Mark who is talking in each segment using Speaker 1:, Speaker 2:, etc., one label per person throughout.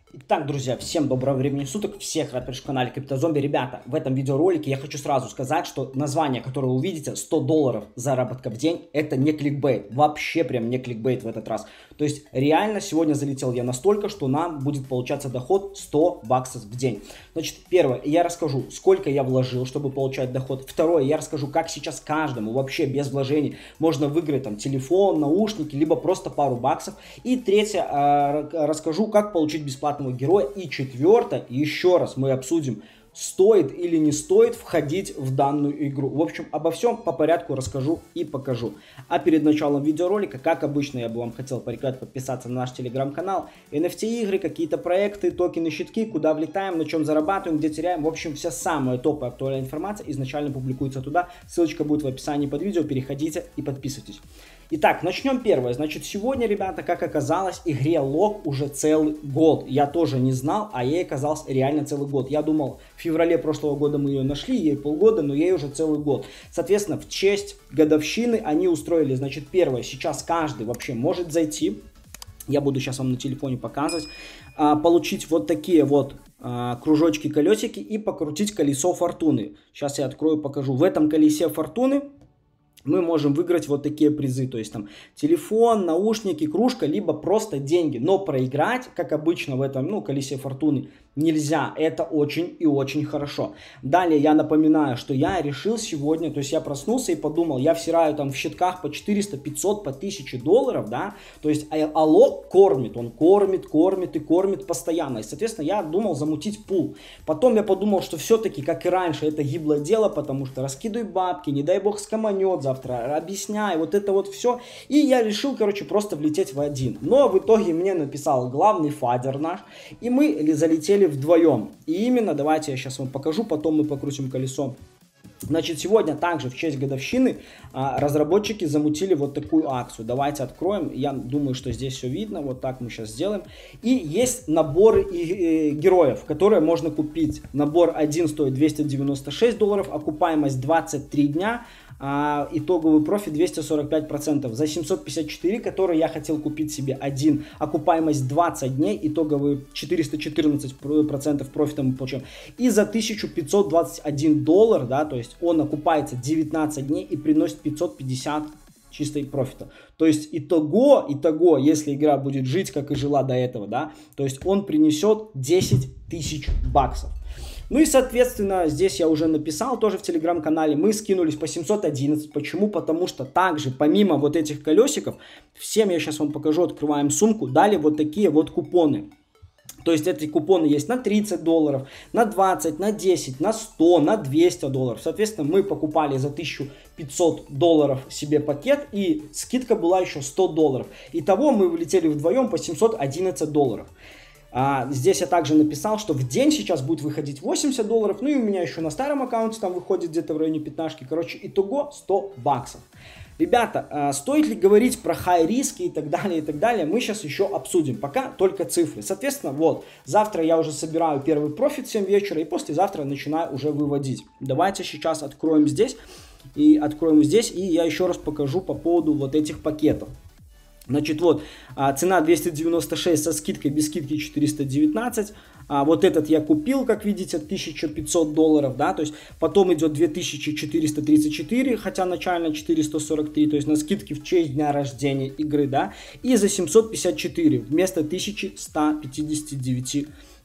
Speaker 1: Итак, друзья, всем доброго времени суток, всех рад приветствовать на канале Криптозомби. Ребята, в этом видеоролике я хочу сразу сказать, что название, которое вы увидите, $100 заработка в день, это не кликбейт, вообще прям не кликбейт в этот раз. То есть реально сегодня залетел я настолько, что нам будет получаться доход $100 в день. Значит, первое, я расскажу, сколько я вложил, чтобы получать доход. Второе, я расскажу, как сейчас каждому вообще без вложений можно выиграть там телефон, наушники, либо просто пару баксов. И третье, расскажу, как получить бесплатного героя. И четвертое, еще раз мы обсудим, стоит или не стоит входить в данную игру. В общем, обо всем по порядку расскажу и покажу. А перед началом видеоролика, как обычно, я бы вам хотел порекомендовать подписаться на наш телеграм-канал. NFT игры, какие-то проекты, токены, щитки, куда влетаем, на чем зарабатываем, где теряем. В общем, вся самая топовая актуальная информация изначально публикуется туда. Ссылочка будет в описании под видео. Переходите и подписывайтесь. Итак, начнем первое. Значит, сегодня, ребята, как оказалось, игре лог уже целый год. Я тоже не знал, а ей оказался реально целый год. Я думал, в феврале прошлого года мы ее нашли, ей полгода, но ей уже целый год. Соответственно, в честь годовщины они устроили, значит, первое, сейчас каждый вообще может зайти. Я буду сейчас вам на телефоне показывать. Получить вот такие вот кружочки, колесики и покрутить колесо фортуны. Сейчас я открою, покажу. В этом колесе фортуны мы можем выиграть вот такие призы, то есть там телефон, наушники, кружка, либо просто деньги. Но проиграть, как обычно в этом, колесе фортуны, нельзя. Это очень и очень хорошо. Далее я напоминаю, что я решил сегодня, то есть я проснулся и подумал, я всираю там в щитках по 400, 500, по 1000 долларов, да, то есть лог кормит, он кормит и кормит постоянно. И, соответственно, я думал замутить пул. Потом я подумал, что все-таки, как и раньше, это гиблое дело, потому что раскидывай бабки, не дай бог скоманет завтра, объясняй, вот это вот все. И я решил, короче, просто влететь в один. Но в итоге мне написал главный фадер наш, и мы залетели вдвоем. И именно, давайте я сейчас вам покажу, потом мы покрутим колесо. Значит, сегодня также в честь годовщины разработчики замутили вот такую акцию. Давайте откроем. Я думаю, что здесь все видно. Вот так мы сейчас сделаем. И есть наборы героев, которые можно купить. Набор 1 стоит $296, окупаемость 23 дня. Итоговый профит 245%. За 754, который я хотел купить себе один, окупаемость 20 дней, итоговый 414% профита мы получаем. И за $1521, да, то есть он окупается 19 дней и приносит 550 чистой профита. То есть итого, если игра будет жить, как и жила до этого, да, то есть он принесет 10 тысяч баксов. Ну и, соответственно, здесь я уже написал тоже в телеграм-канале, мы скинулись по 711. Почему? Потому что также, помимо вот этих колесиков, всем я сейчас вам покажу, открываем сумку, дали вот такие вот купоны. То есть эти купоны есть на $30, на 20, на 10, на 100, на $200. Соответственно, мы покупали за $1500 себе пакет, и скидка была еще $100. Итого мы влетели вдвоем по $711. Здесь я также написал, что в день сейчас будет выходить $80, ну и у меня еще на старом аккаунте там выходит где-то в районе 15, короче, итого 100 баксов. Ребята, стоит ли говорить про хай-риски и так далее, мы сейчас еще обсудим, пока только цифры. Соответственно, вот, завтра я уже собираю первый профит в 7 вечера и послезавтра начинаю уже выводить. Давайте сейчас откроем здесь, и я еще раз покажу по поводу вот этих пакетов. Значит, вот, цена 296 со скидкой, без скидки 419. Вот этот я купил, как видите, $1500, да, то есть потом идет 2434, хотя начально 443, то есть на скидке в честь дня рождения игры, да, и за 754 вместо $1159.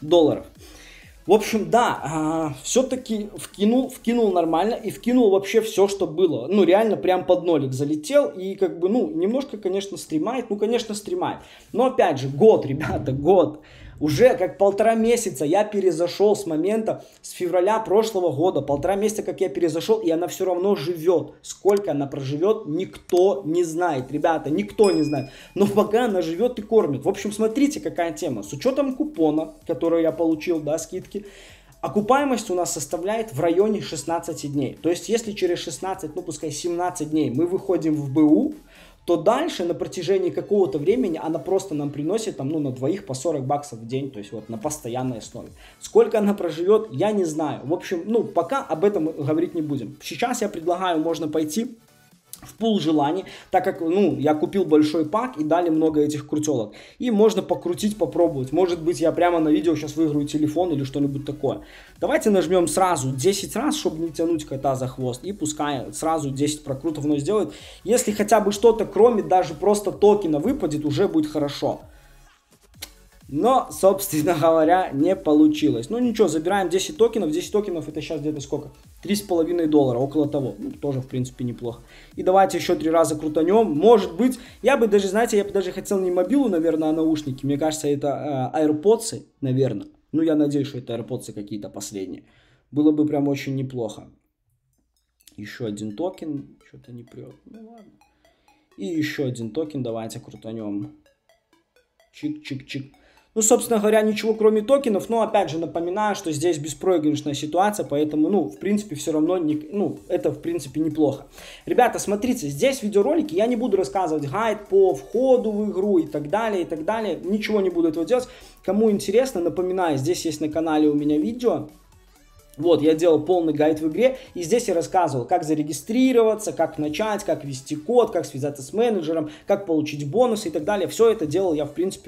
Speaker 1: В общем, да, все-таки вкинул нормально и вкинул вообще все, что было. Ну, реально прям под нолик залетел и как бы, немножко, конечно, стримает. Но опять же, год, ребята, год. Уже как 1,5 месяца я перезашел с февраля прошлого года. 1,5 месяца, как я перезашел, и она все равно живет. Сколько она проживет, никто не знает, ребята, никто не знает. Но пока она живет и кормит. В общем, смотрите, какая тема. С учетом купона, который я получил, да, скидки, окупаемость у нас составляет в районе 16 дней. То есть, если через 16, пускай 17 дней мы выходим в БУ, то дальше на протяжении какого-то времени она просто нам приносит там, на двоих по 40 баксов в день, то есть вот на постоянной основе. Сколько она проживет, я не знаю. В общем, пока об этом говорить не будем. Сейчас я предлагаю, можно пойти в пул желаний, так как, ну, я купил большой пак и дали много этих крутелок. И можно покрутить, попробовать. Может быть, я прямо на видео сейчас выиграю телефон или что-нибудь такое. Давайте нажмем сразу 10 раз, чтобы не тянуть кота за хвост. И пускай сразу 10 прокрутов оно сделает. Если хотя бы что-то, кроме даже просто токена, выпадет, уже будет хорошо. Но, собственно говоря, не получилось. Ну ничего, забираем 10 токенов. 10 токенов это сейчас где-то сколько? $3,5, около того. Ну, тоже, в принципе, неплохо. И давайте еще 3 раза крутанем. Может быть, я бы даже, знаете, я бы даже хотел не мобилу, наверное, а наушники. Мне кажется, это AirPods, наверное. Ну, я надеюсь, что это AirPods какие-то последние. Было бы прям очень неплохо. Еще один токен. Что-то не прет. Ну, ладно. И еще один токен. Давайте крутанем. Чик-чик-чик. Ну, собственно говоря, ничего кроме токенов, но опять же напоминаю, что здесь беспроигрышная ситуация, поэтому, ну, в принципе, все равно, это, в принципе, неплохо. Ребята, смотрите, здесь в видеоролике я не буду рассказывать гайд по входу в игру и так далее, ничего не буду этого делать. Кому интересно, напоминаю, здесь есть на канале у меня видео. Вот, я делал полный гайд в игре, и здесь я рассказывал, как зарегистрироваться, как начать, как ввести код, как связаться с менеджером, как получить бонусы и так далее. Все это делал я, в принципе,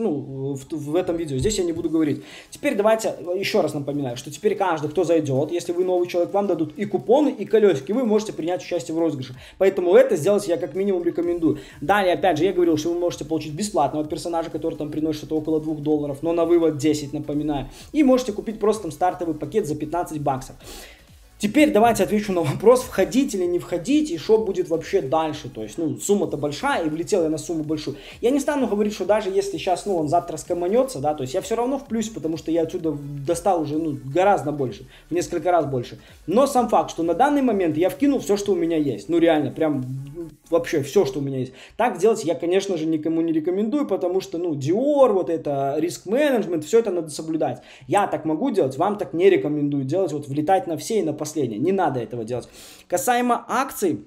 Speaker 1: в этом видео. Здесь я не буду говорить. Теперь давайте еще раз напоминаю, что теперь каждый, кто зайдет, если вы новый человек, вам дадут и купоны, и колесики, вы можете принять участие в розыгрыше. Поэтому это сделать я как минимум рекомендую. Далее, опять же, я говорил, что вы можете получить бесплатного персонажа, который там приносит что-то около $2, но на вывод 10, напоминаю. И можете купить просто там стартовый пакет за 15 баксов. Теперь давайте отвечу на вопрос, входить или не входить, и что будет вообще дальше. То есть, ну, сумма-то большая, и влетел я на сумму большую. Я не стану говорить, что даже если сейчас, ну, он завтра скоманется, да, то есть я все равно в плюсе, потому что я отсюда достал уже, ну, гораздо больше, в несколько раз больше. Но сам факт, что на данный момент я вкинул все, что у меня есть. Ну, реально, прям вообще все, что у меня есть. Так делать я, конечно же, никому не рекомендую, потому что, ну, Dior, вот это, риск-менеджмент, все это надо соблюдать. Я так могу делать, вам так не рекомендую делать, вот влетать на все и на последние. Не надо этого делать. Касаемо акций,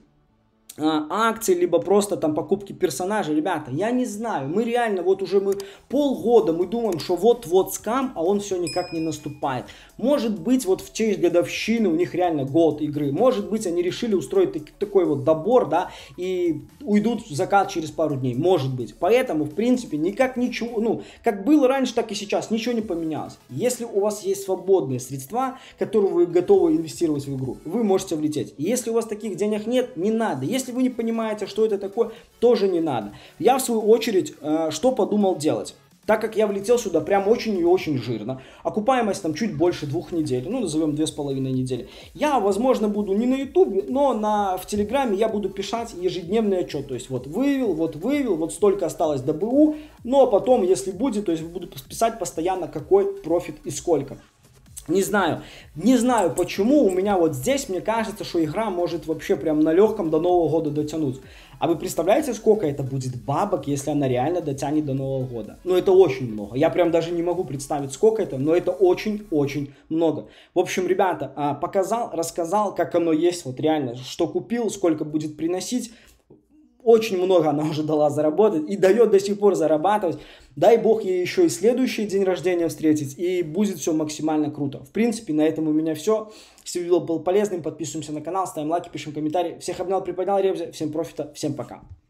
Speaker 1: либо просто там покупки персонажей, ребята, я не знаю, мы реально вот уже полгода мы думаем, что вот-вот скам, а он все никак не наступает. Может быть, вот в честь годовщины у них реально год игры, может быть, они решили устроить такой вот добор, да, и уйдут в закат через пару дней, может быть. Поэтому, в принципе, никак ничего, ну, как было раньше, так и сейчас, ничего не поменялось. Если у вас есть свободные средства, которые вы готовы инвестировать в игру, вы можете влететь. Если у вас таких денег нет, не надо. Если вы не понимаете, что это такое, тоже не надо. Я, в свою очередь, что подумал делать? Так как я влетел сюда прям очень и очень жирно, окупаемость там чуть больше 2 недель, ну назовем 2,5 недели, я, возможно, буду не на ютубе, но в телеграме я буду писать ежедневный отчет, то есть вот вывел, вот столько осталось до БУ, но потом, если будет, то есть буду писать постоянно, какой профит и сколько. Не знаю почему, у меня вот здесь, мне кажется, что игра может вообще прям на легком до Нового года дотянуть. А вы представляете, сколько это будет бабок, если она реально дотянет до Нового года? Ну, это очень много. Я прям даже не могу представить, сколько это, но это очень-очень много. В общем, ребята, показал, рассказал, как оно есть, вот реально, что купил, сколько будет приносить. Очень много она уже дала заработать и дает до сих пор зарабатывать. Дай бог ей еще и следующий день рождения встретить, и будет все максимально круто. В принципе, на этом у меня все. Если видео было полезным, подписываемся на канал, ставим лайки, пишем комментарии. Всех обнял, приподнял, ребзя. Всем профита, всем пока.